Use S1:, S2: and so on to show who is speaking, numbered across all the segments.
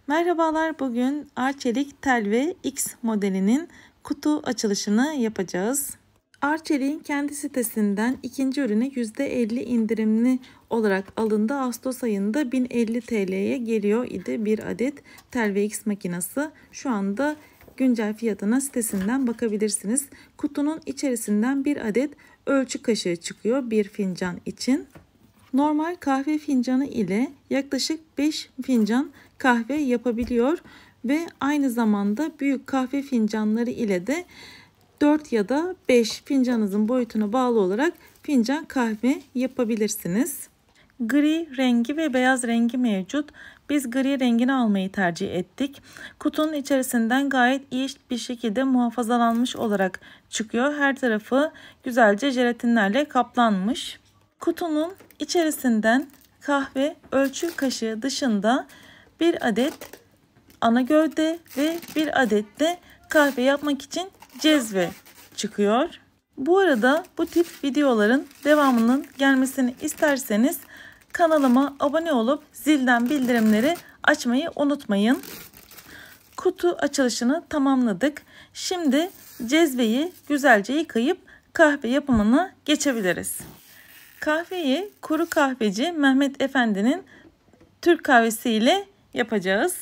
S1: Merhabalar, bugün Arçelik Telve X modelinin kutu açılışını yapacağız. Arçelik'in kendi sitesinden ikinci ürüne %50 indirimli olarak alındı. Ağustos ayında 1050 TL'ye geliyor idi bir adet Telve X makinesi. Şu anda güncel fiyatına sitesinden bakabilirsiniz. Kutunun içerisinden bir adet ölçü kaşığı çıkıyor bir fincan için. Normal kahve fincanı ile yaklaşık 5 fincan kahve yapabiliyor ve aynı zamanda büyük kahve fincanları ile de 4 ya da 5 fincanınızın boyutuna bağlı olarak fincan kahve yapabilirsiniz. Gri rengi ve beyaz rengi mevcut. Biz gri rengini almayı tercih ettik. Kutunun içerisinden gayet iyi bir şekilde muhafazalanmış olarak çıkıyor. Her tarafı güzelce jelatinlerle kaplanmış. Kutunun içerisinden kahve ölçü kaşığı dışında bir adet ana gövde ve bir adet de kahve yapmak için cezve çıkıyor. Bu arada bu tip videoların devamının gelmesini isterseniz kanalıma abone olup zilden bildirimleri açmayı unutmayın. Kutu açılışını tamamladık. Şimdi cezveyi güzelce yıkayıp kahve yapımına geçebiliriz. Kahveyi kuru kahveci Mehmet Efendi'nin Türk kahvesi ile yapacağız.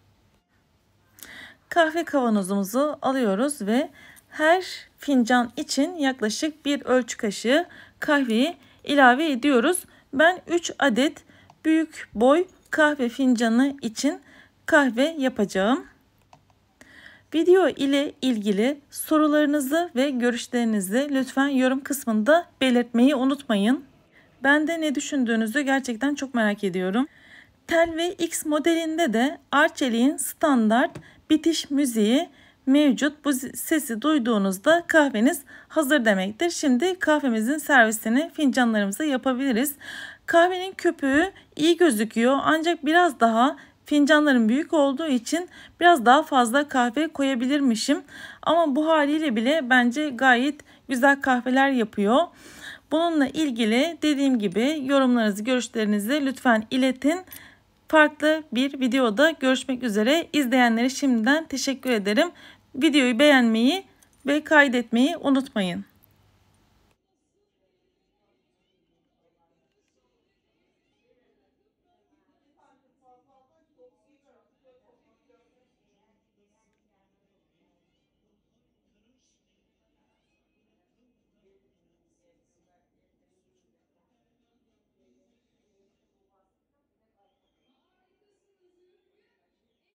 S1: Kahve kavanozumuzu alıyoruz ve her fincan için yaklaşık bir ölçü kaşığı kahveyi ilave ediyoruz. Ben 3 adet büyük boy kahve fincanı için kahve yapacağım. Video ile ilgili sorularınızı ve görüşlerinizi lütfen yorum kısmında belirtmeyi unutmayın. Ben de ne düşündüğünüzü gerçekten çok merak ediyorum. Telve X modelinde de Arçelik'in standart bitiş müziği mevcut. Bu sesi duyduğunuzda kahveniz hazır demektir. Şimdi kahvemizin servisini fincanlarımıza yapabiliriz. Kahvenin köpüğü iyi gözüküyor ancak biraz daha fincanların büyük olduğu için biraz daha fazla kahve koyabilirmişim. Ama bu haliyle bile bence gayet güzel kahveler yapıyor. Bununla ilgili dediğim gibi yorumlarınızı, görüşlerinizi lütfen iletin. Farklı bir videoda görüşmek üzere. İzleyenlere şimdiden teşekkür ederim. Videoyu beğenmeyi ve kaydetmeyi unutmayın.